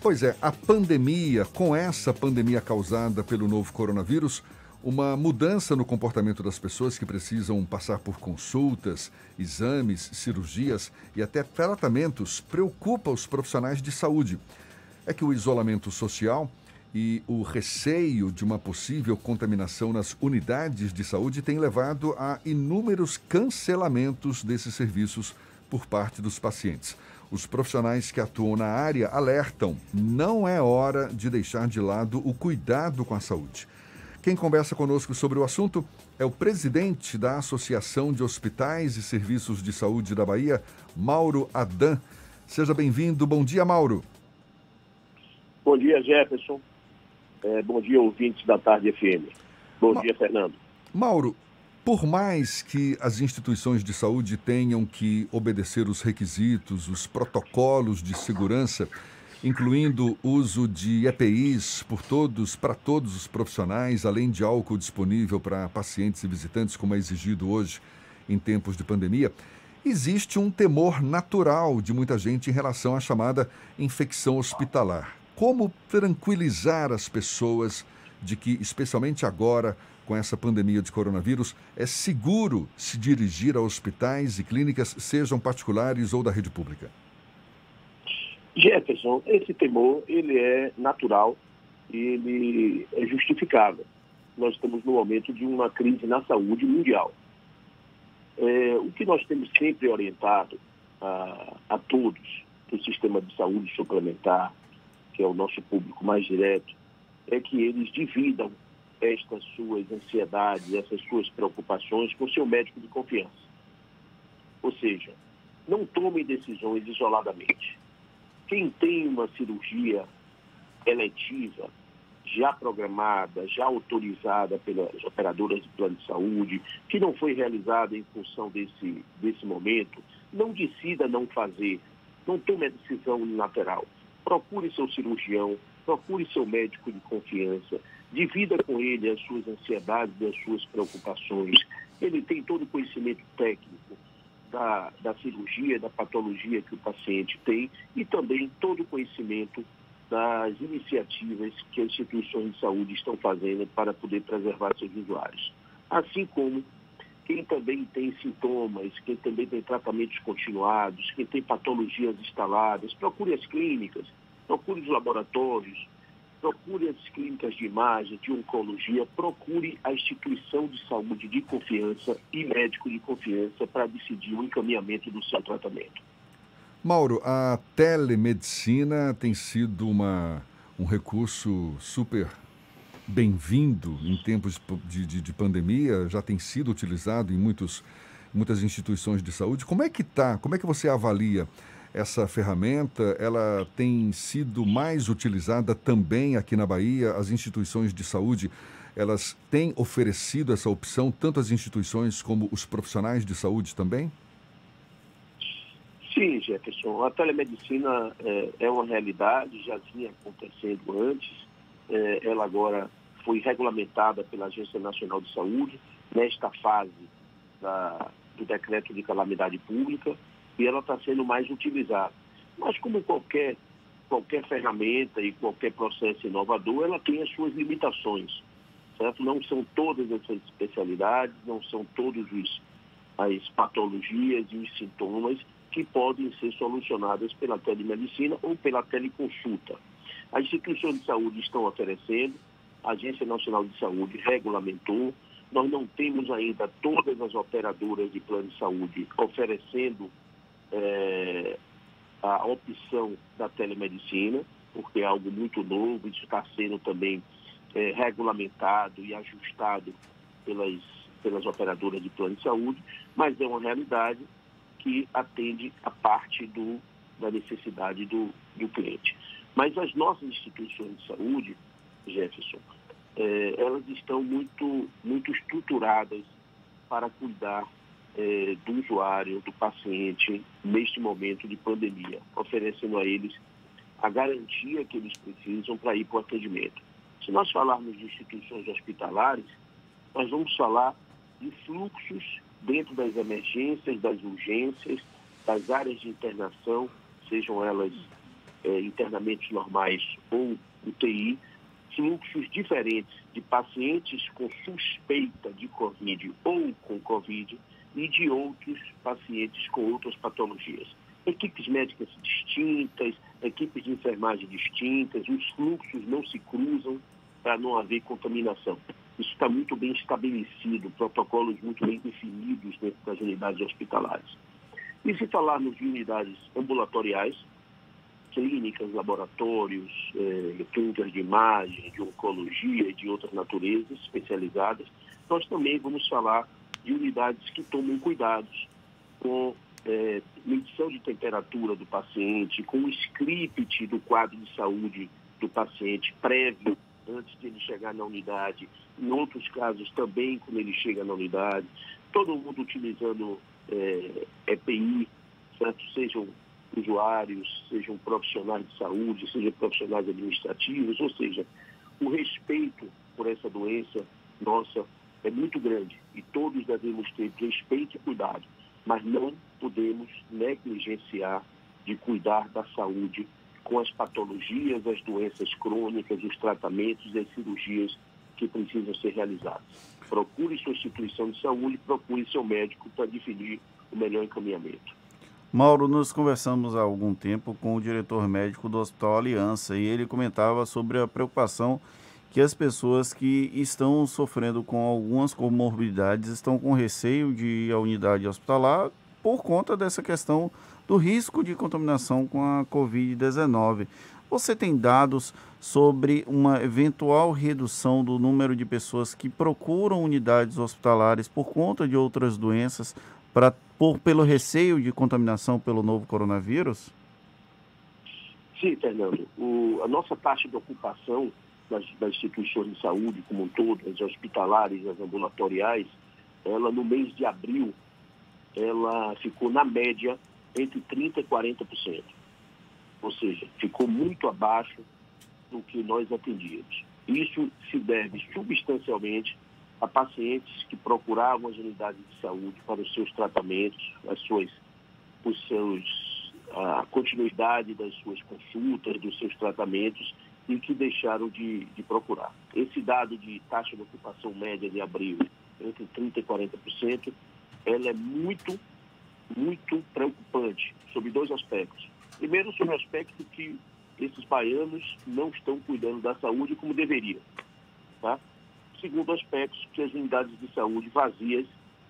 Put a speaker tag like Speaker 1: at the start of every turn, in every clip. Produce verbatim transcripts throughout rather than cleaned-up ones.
Speaker 1: Pois é, a pandemia, com essa pandemia causada pelo novo coronavírus, uma mudança no comportamento das pessoas que precisam passar por consultas, exames, cirurgias e até tratamentos preocupa os profissionais de saúde. É que o isolamento social e o receio de uma possível contaminação nas unidades de saúde tem levado a inúmeros cancelamentos desses serviços por parte dos pacientes. Os profissionais que atuam na área alertam: não é hora de deixar de lado o cuidado com a saúde. Quem conversa conosco sobre o assunto é o presidente da Associação de Hospitais e Serviços de Saúde da Bahia, Mauro Adan. Seja bem-vindo. Bom dia, Mauro.
Speaker 2: Bom dia, Jefferson. É, bom dia, ouvintes da Tarde F M. Bom
Speaker 1: Ma-
Speaker 2: dia, Fernando.
Speaker 1: Mauro, por mais que as instituições de saúde tenham que obedecer os requisitos, os protocolos de segurança, incluindo uso de E P Is por todos, para todos os profissionais, além de álcool disponível para pacientes e visitantes, como é exigido hoje em tempos de pandemia, existe um temor natural de muita gente em relação à chamada infecção hospitalar. Como tranquilizar as pessoas de que, especialmente agora, com essa pandemia de coronavírus, é seguro se dirigir a hospitais e clínicas, sejam particulares ou da rede pública?
Speaker 2: Jefferson, esse temor, ele é natural e ele é justificável. Nós estamos no momento de uma crise na saúde mundial. É, o que nós temos sempre orientado a, a todos do sistema de saúde suplementar, que é o nosso público mais direto, é que eles dividam estas suas ansiedades, essas suas preocupações com o seu médico de confiança. Ou seja, não tomem decisões isoladamente. Quem tem uma cirurgia eletiva, já programada, já autorizada pelas operadoras de plano de saúde, que não foi realizada em função desse, desse momento, não decida não fazer, não tome a decisão unilateral. Procure seu cirurgião, procure seu médico de confiança, divida com ele as suas ansiedades e as suas preocupações. Ele tem todo o conhecimento técnico da, da cirurgia, da patologia que o paciente tem e também todo o conhecimento das iniciativas que as instituições de saúde estão fazendo para poder preservar seus usuários. Assim como quem também tem sintomas, quem também tem tratamentos continuados, quem tem patologias instaladas, procure as clínicas, procure os laboratórios, procure as clínicas de imagem, de oncologia, procure a instituição de saúde de confiança e médico de confiança para decidir o encaminhamento do seu tratamento.
Speaker 1: Mauro, a telemedicina tem sido uma, um recurso super bem-vindo em tempos de, de, de pandemia, já tem sido utilizado em muitos, muitas instituições de saúde. Como é que está? Como é que você avalia essa ferramenta? Ela tem sido mais utilizada também aqui na Bahia? As instituições de saúde, elas têm oferecido essa opção, tanto as instituições como os profissionais de saúde também?
Speaker 2: Sim, Jefferson, a telemedicina é, é uma realidade, já vinha acontecendo antes, é, ela agora foi regulamentada pela Agência Nacional de Saúde, nesta fase da, do decreto de calamidade pública, e ela está sendo mais utilizada. Mas como qualquer, qualquer ferramenta e qualquer processo inovador, ela tem as suas limitações, certo? Não são todas essas especialidades, não são todas as patologias e os sintomas que podem ser solucionadas pela telemedicina ou pela teleconsulta. As instituições de saúde estão oferecendo, a Agência Nacional de Saúde regulamentou, nós não temos ainda todas as operadoras de plano de saúde oferecendo é, a opção da telemedicina, porque é algo muito novo, isso está sendo também é, regulamentado e ajustado pelas, pelas operadoras de plano de saúde, mas é uma realidade que atende a parte do, da necessidade do, do cliente. Mas as nossas instituições de saúde, Jefferson, eh, elas estão muito, muito estruturadas para cuidar eh, do usuário, do paciente, neste momento de pandemia, oferecendo a eles a garantia que eles precisam para ir para o atendimento. Se nós falarmos de instituições hospitalares, nós vamos falar de fluxos dentro das emergências, das urgências, das áreas de internação, sejam elas é, internamentos normais ou U T I, fluxos diferentes de pacientes com suspeita de Covid ou com Covid e de outros pacientes com outras patologias. Equipes médicas distintas, equipes de enfermagem distintas, os fluxos não se cruzam para não haver contaminação. Isso está muito bem estabelecido, protocolos muito bem definidos dentro das unidades hospitalares. E se falarmos de unidades ambulatoriais, clínicas, laboratórios, eh, clínicas de imagem, de oncologia e de outras naturezas especializadas, nós também vamos falar de unidades que tomam cuidados com eh, medição de temperatura do paciente, com o script do quadro de saúde do paciente prévio, antes de ele chegar na unidade, em outros casos também quando ele chega na unidade, todo mundo utilizando eh, E P I, certo? Sejam usuários, sejam profissionais de saúde, sejam profissionais administrativos, ou seja, o respeito por essa doença nossa é muito grande e todos devemos ter respeito e cuidado, mas não podemos negligenciar de cuidar da saúde com as patologias, as doenças crônicas, os tratamentos e as cirurgias que precisam ser realizadas. Procure sua instituição de saúde, procure seu médico para definir o melhor encaminhamento.
Speaker 3: Mauro, nós conversamos há algum tempo com o diretor médico do Hospital Aliança e ele comentava sobre a preocupação que as pessoas que estão sofrendo com algumas comorbidades estão com receio de ir à unidade hospitalar por conta dessa questão do risco de contaminação com a covid dezenove. Você tem dados sobre uma eventual redução do número de pessoas que procuram unidades hospitalares por conta de outras doenças, pra, por, pelo receio de contaminação pelo novo coronavírus?
Speaker 2: Sim, Fernando. O, a nossa taxa de ocupação das, das instituições de saúde como um todo, as hospitalares, as ambulatoriais, ela no mês de abril, ela ficou na média entre trinta por cento e quarenta por cento. Ou seja, ficou muito abaixo do que nós atendíamos. Isso se deve substancialmente a pacientes que procuravam as unidades de saúde para os seus tratamentos, as suas, os seus, a continuidade das suas consultas, dos seus tratamentos e que deixaram de, de procurar. Esse dado de taxa de ocupação média de abril, entre trinta por cento e quarenta por cento, ela é muito, muito preocupante sobre dois aspectos. Primeiro, sobre o aspecto que esses baianos não estão cuidando da saúde como deveriam. Tá? Segundo aspecto, que as unidades de saúde vazias,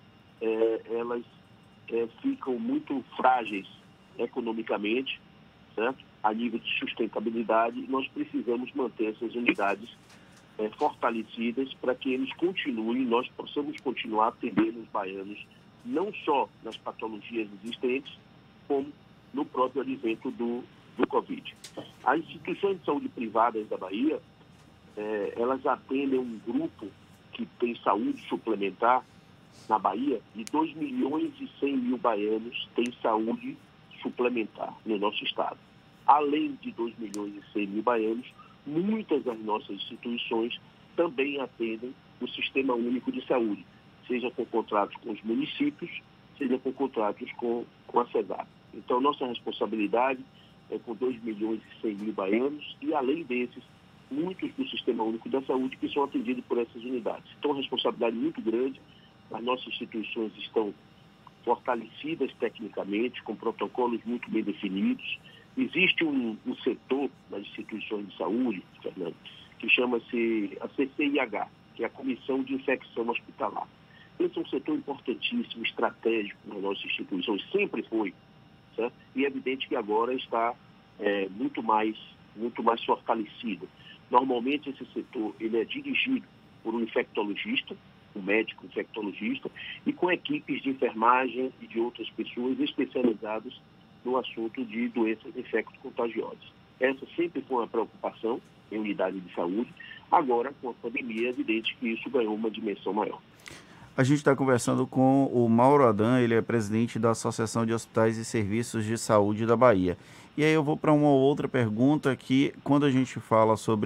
Speaker 2: é, elas é, ficam muito frágeis economicamente, certo? A nível de sustentabilidade, nós precisamos manter essas unidades é, fortalecidas para que eles continuem, nós possamos continuar atendendo os baianos, não só nas patologias existentes, como no próprio advento do, do Covid. As instituições de saúde privadas da Bahia, é, elas atendem um grupo que tem saúde suplementar na Bahia, de dois milhões e cem mil baianos têm saúde suplementar no nosso estado. Além de dois milhões e cem mil baianos, muitas das nossas instituições também atendem o Sistema Único de Saúde, seja com contratos com os municípios, seja com contratos com, com a SEDAP. Então, nossa responsabilidade é com dois milhões e cem mil baianos e, além desses, muitos do Sistema Único da Saúde que são atendidos por essas unidades. Então, uma responsabilidade muito grande. As nossas instituições estão fortalecidas tecnicamente, com protocolos muito bem definidos. Existe um, um setor nas instituições de saúde, Fernando, que chama-se a C C I H, que é a Comissão de Infecção Hospitalar. Esse é um setor importantíssimo, estratégico nas nossas instituições, sempre foi, certo? E é evidente que agora está é, muito mais, muito mais fortalecido. Normalmente esse setor ele é dirigido por um infectologista, um médico infectologista, e com equipes de enfermagem e de outras pessoas especializadas no assunto de doenças infecto-contagiosas. Essa sempre foi uma preocupação em unidade de saúde. Agora, com a pandemia, é evidente que isso ganhou uma dimensão maior.
Speaker 3: A gente está conversando com o Mauro Adam, ele é presidente da Associação de Hospitais e Serviços de Saúde da Bahia. E aí eu vou para uma outra pergunta que, quando a gente fala sobre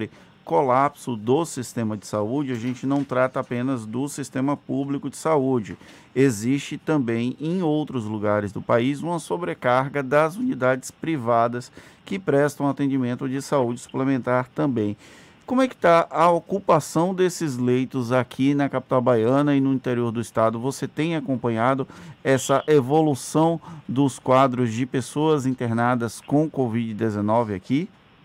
Speaker 3: colapso do sistema de saúde, a gente não trata apenas do sistema público de saúde. Existe também, em outros lugares do país, uma sobrecarga das unidades privadas que prestam atendimento de saúde suplementar também. Como é que está a ocupação desses leitos aqui na capital baiana e no interior do estado? Você tem acompanhado essa evolução dos quadros de pessoas internadas com covid dezenove aqui?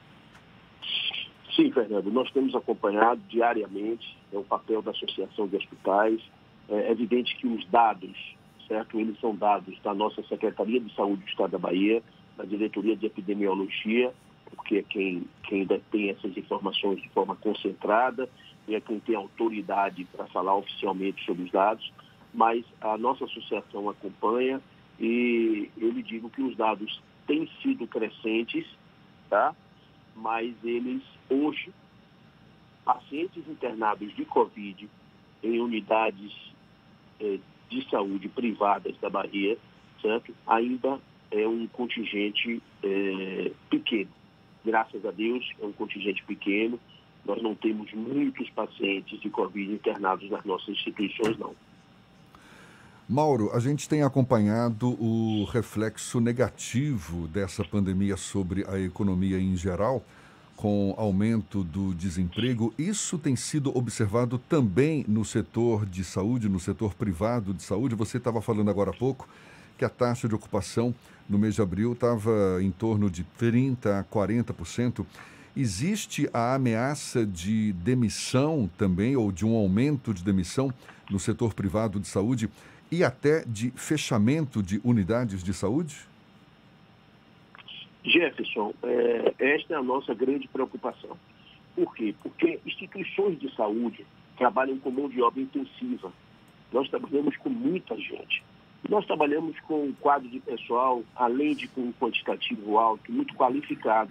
Speaker 2: Sim, Fernando, nós temos acompanhado diariamente, é o papel da Associação de Hospitais. É evidente que os dados, certo? Eles são dados da nossa Secretaria de Saúde do Estado da Bahia, da Diretoria de Epidemiologia, porque é quem, quem detém essas informações de forma concentrada e é quem tem autoridade para falar oficialmente sobre os dados, mas a nossa associação acompanha e eu lhe digo que os dados têm sido crescentes, tá? Mas eles, hoje, pacientes internados de Covid em unidades eh, de saúde privadas da Bahia, certo? Ainda é um contingente eh, pequeno. Graças a Deus, é um contingente pequeno. Nós não temos muitos pacientes de Covid internados nas nossas instituições, não.
Speaker 1: Mauro, a gente tem acompanhado o reflexo negativo dessa pandemia sobre a economia em geral, com aumento do desemprego. Isso tem sido observado também no setor de saúde, no setor privado de saúde. Você estava falando agora há pouco que a taxa de ocupação no mês de abril estava em torno de trinta por cento a quarenta por cento. Existe a ameaça de demissão também, ou de um aumento de demissão no setor privado de saúde e até de fechamento de unidades de saúde?
Speaker 2: Jefferson, é, esta é a nossa grande preocupação. Por quê? Porque instituições de saúde trabalham com mão de obra intensiva. Nós trabalhamos com muita gente. Nós trabalhamos com um quadro de pessoal, além de com um quantitativo alto, muito qualificado.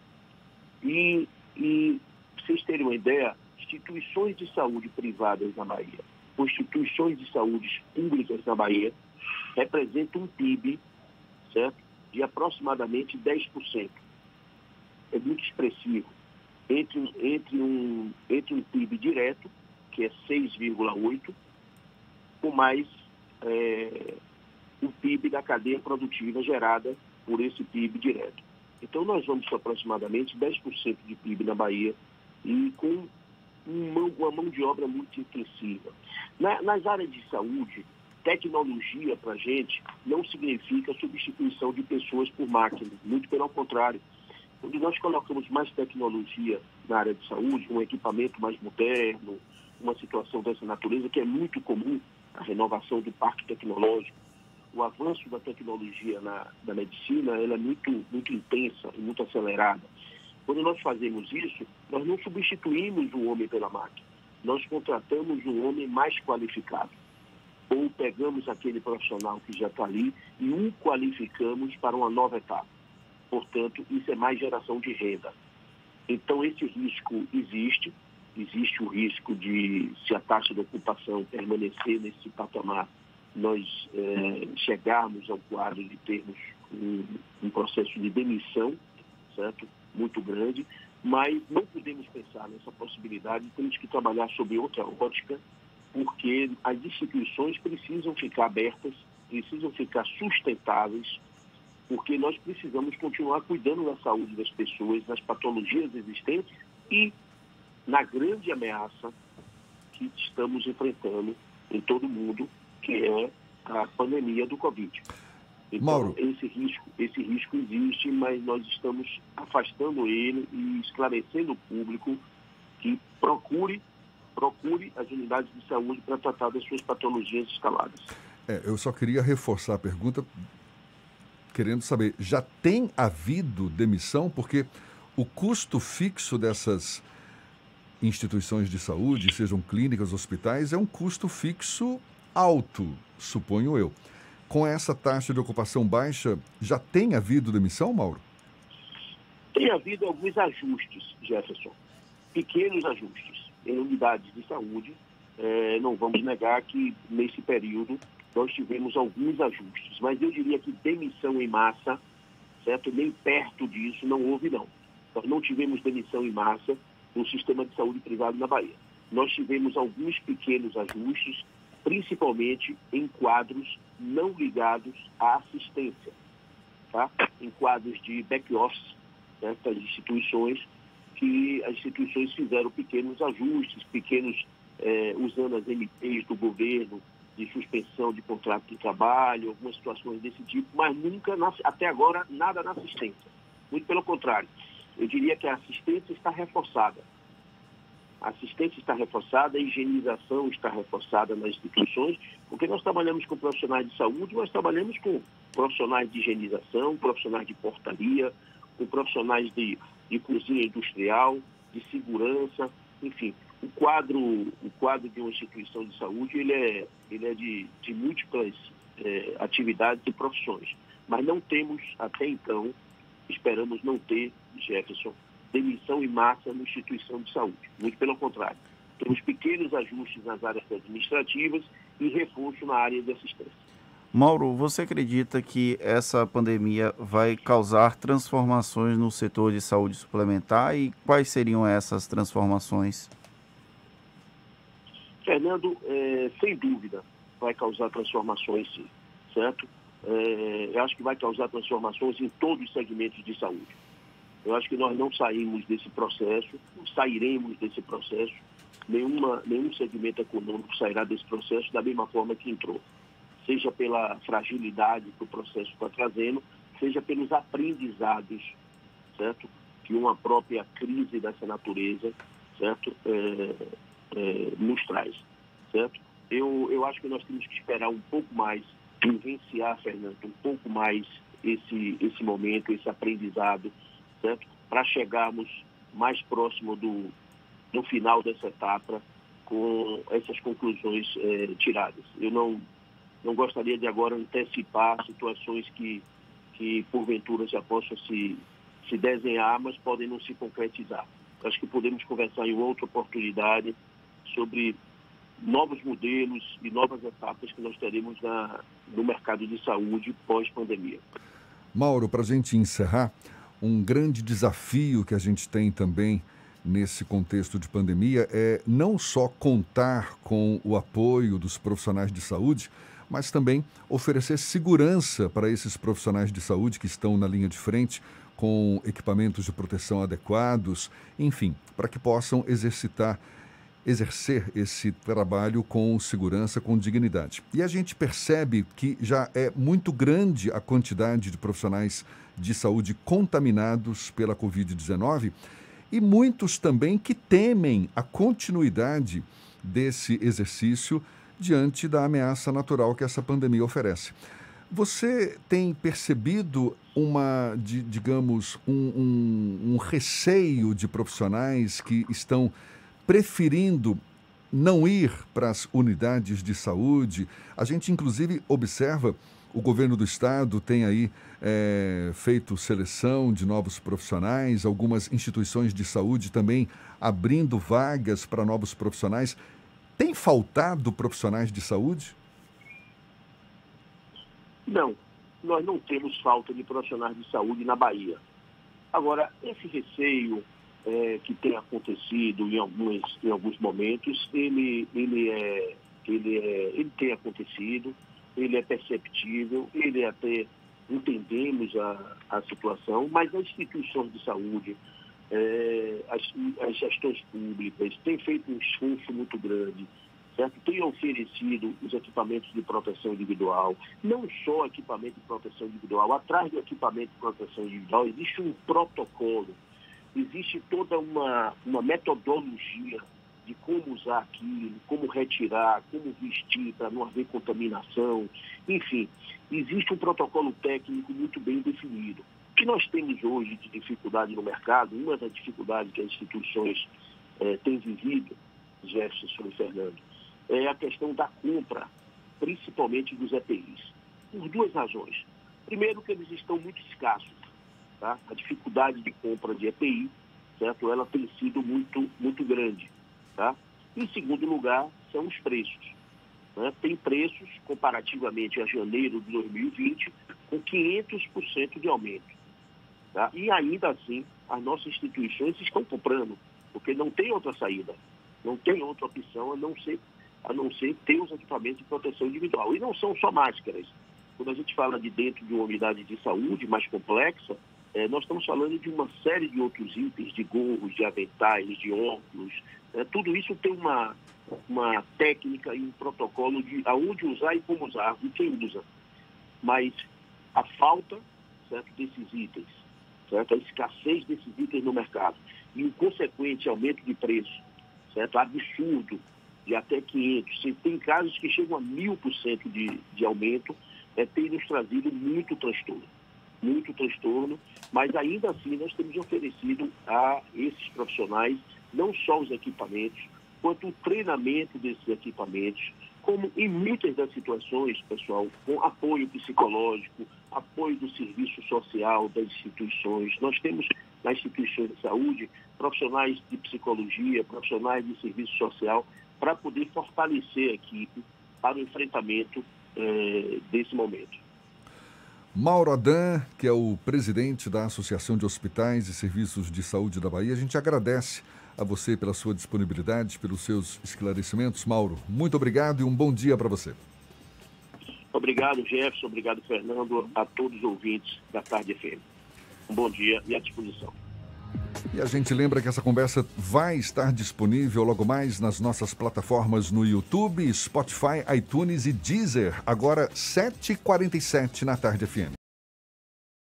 Speaker 2: E, e para vocês terem uma ideia, instituições de saúde privadas na Bahia, ou instituições de saúde públicas na Bahia, representam um P I B, certo? De aproximadamente dez por cento. É muito expressivo. Entre, entre, um, entre um P I B direto, que é seis vírgula oito, com mais é, o P I B da cadeia produtiva gerada por esse P I B direto. Então, nós vamos com aproximadamente dez por cento de P I B na Bahia e com uma, uma mão de obra muito intensiva. Na, nas áreas de saúde, tecnologia para a gente não significa substituição de pessoas por máquinas, muito pelo contrário. Quando nós colocamos mais tecnologia na área de saúde, um equipamento mais moderno, uma situação dessa natureza, que é muito comum, a renovação do parque tecnológico, o avanço da tecnologia na, na medicina, ela é muito, muito intensa e muito acelerada. Quando nós fazemos isso, nós não substituímos o homem pela máquina, nós contratamos um homem mais qualificado. Ou pegamos aquele profissional que já está ali e o qualificamos para uma nova etapa. Portanto, isso é mais geração de renda. Então, esse risco existe. Existe o risco de, se a taxa de ocupação permanecer nesse patamar, nós é, chegarmos ao quadro de termos um, um processo de demissão, certo? Muito grande, mas não podemos pensar nessa possibilidade, temos que trabalhar sob outra ótica, porque as instituições precisam ficar abertas, precisam ficar sustentáveis, porque nós precisamos continuar cuidando da saúde das pessoas, das patologias existentes e na grande ameaça que estamos enfrentando em todo o mundo, que é a pandemia do Covid. Então,
Speaker 1: Mauro,
Speaker 2: esse risco, esse risco existe, mas nós estamos afastando ele e esclarecendo o público que procure procure as unidades de saúde para tratar das suas patologias escaladas.
Speaker 1: É, eu só queria reforçar a pergunta, querendo saber, já tem havido demissão? Porque o custo fixo dessas instituições de saúde, sejam clínicas, hospitais, é um custo fixo alto, suponho eu. Com essa taxa de ocupação baixa, já tem havido demissão, Mauro?
Speaker 2: Tem havido alguns ajustes, Jefferson, pequenos ajustes. Em unidades de saúde, eh, não vamos negar que nesse período nós tivemos alguns ajustes, mas eu diria que demissão em massa, certo? Nem perto disso não houve, não. Nós não tivemos demissão em massa, no sistema de saúde privado na Bahia. Nós tivemos alguns pequenos ajustes, principalmente em quadros não ligados à assistência, tá? Em quadros de back-office, né, das instituições, que as instituições fizeram pequenos ajustes, pequenos, eh, usando as M Ps do governo, de suspensão de contrato de trabalho, algumas situações desse tipo, mas nunca, na, até agora, nada na assistência. Muito pelo contrário. Eu diria que a assistência está reforçada. A assistência está reforçada, a higienização está reforçada nas instituições, porque nós trabalhamos com profissionais de saúde, nós trabalhamos com profissionais de higienização, profissionais de portaria, com profissionais de, de cozinha industrial, de segurança, enfim. O quadro, o quadro de uma instituição de saúde ele é, ele é de, de múltiplas é, atividades e profissões. Mas não temos, até então, esperamos não ter, Jefferson, demissão em massa na instituição de saúde. Muito pelo contrário. Temos pequenos ajustes nas áreas administrativas e reforço na área de assistência.
Speaker 3: Mauro, você acredita que essa pandemia vai causar transformações no setor de saúde suplementar e quais seriam essas transformações?
Speaker 2: Fernando, é, sem dúvida, vai causar transformações, sim, certo? É, eu acho que vai causar transformações em todos os segmentos de saúde. Eu acho que nós não saímos desse processo, não sairemos desse processo, nenhuma, nenhum segmento econômico sairá desse processo da mesma forma que entrou. Seja pela fragilidade que o processo está trazendo, seja pelos aprendizados, certo? Que uma própria crise dessa natureza, certo? É, é, nos traz, certo? Eu, eu acho que nós temos que esperar um pouco mais, vivenciar, Fernando, um pouco mais esse, esse momento, esse aprendizado, certo? Para chegarmos mais próximo do, do final dessa etapa com essas conclusões é, tiradas. Eu não Não gostaria de agora antecipar situações que, que porventura já possam se, se desenhar, mas podem não se concretizar. Acho que podemos conversar em outra oportunidade sobre novos modelos e novas etapas que nós teremos na, no mercado de saúde pós-pandemia.
Speaker 1: Mauro, para a gente encerrar, um grande desafio que a gente tem também nesse contexto de pandemia é não só contar com o apoio dos profissionais de saúde, mas também oferecer segurança para esses profissionais de saúde que estão na linha de frente, com equipamentos de proteção adequados, enfim, para que possam exercitar, exercer esse trabalho com segurança, com dignidade. E a gente percebe que já é muito grande a quantidade de profissionais de saúde contaminados pela covid dezenove e muitos também que temem a continuidade desse exercício diante da ameaça natural que essa pandemia oferece. Você tem percebido uma, de, digamos, um, um, um receio de profissionais que estão preferindo não ir para as unidades de saúde? A gente, inclusive, observa, o governo do estado tem aí é, feito seleção de novos profissionais, algumas instituições de saúde também abrindo vagas para novos profissionais. Tem faltado profissionais de saúde?
Speaker 2: Não, nós não temos falta de profissionais de saúde na Bahia. Agora, esse receio é, que tem acontecido em alguns, em alguns momentos, ele, ele, é, ele, é, ele tem acontecido, ele é perceptível, ele até entendemos a, a situação, mas as instituições de saúde, É, as, as gestões públicas têm feito um esforço muito grande, certo? Têm oferecido os equipamentos de proteção individual, não só equipamento de proteção individual, atrás do equipamento de proteção individual existe um protocolo, existe toda uma, uma metodologia de como usar aquilo, como retirar, como vestir para não haver contaminação, enfim, existe um protocolo técnico muito bem definido. O que nós temos hoje de dificuldade no mercado, uma das dificuldades que as instituições eh, têm vivido, Jefferson e Fernando, é a questão da compra, principalmente dos E P Is. Por duas razões. Primeiro, que eles estão muito escassos. Tá? A dificuldade de compra de E P I, certo? Ela tem sido muito, muito grande. Tá? Em segundo lugar, são os preços. Né? Tem preços, comparativamente a janeiro de dois mil e vinte, com quinhentos por cento de aumento. Tá? E ainda assim, as nossas instituições estão comprando, porque não tem outra saída, não tem outra opção a não ser, a não ser ter os equipamentos de proteção individual. E não são só máscaras. Quando a gente fala de dentro de uma unidade de saúde mais complexa, eh, nós estamos falando de uma série de outros itens, de gorros, de aventais, de óculos. Eh, tudo isso tem uma, uma técnica e um protocolo de aonde usar e como usar, e quem usa. Mas a falta, certo, desses itens, certo, a escassez desses itens no mercado e o consequente aumento de preço, certo, absurdo, de até quinhentos, tem casos que chegam a mil por cento de, de aumento, é, tem nos trazido muito transtorno, muito transtorno, mas ainda assim nós temos oferecido a esses profissionais não só os equipamentos, quanto o treinamento desses equipamentos, como em muitas das situações, pessoal, com apoio psicológico, apoio do serviço social das instituições. Nós temos nas instituições de saúde profissionais de psicologia, profissionais de serviço social, para poder fortalecer a equipe para o enfrentamento eh, desse momento.
Speaker 1: Mauro Adam, que é o presidente da Associação de Hospitais e Serviços de Saúde da Bahia, a gente agradece a você pela sua disponibilidade, pelos seus esclarecimentos. Mauro, muito obrigado e um bom dia para você.
Speaker 2: Obrigado, Jefferson. Obrigado, Fernando, a todos os ouvintes da Tarde F M. Um bom dia e à disposição.
Speaker 1: E a gente lembra que essa conversa vai estar disponível logo mais nas nossas plataformas no YouTube, Spotify, iTunes e Deezer, agora sete e quarenta e sete na Tarde F M.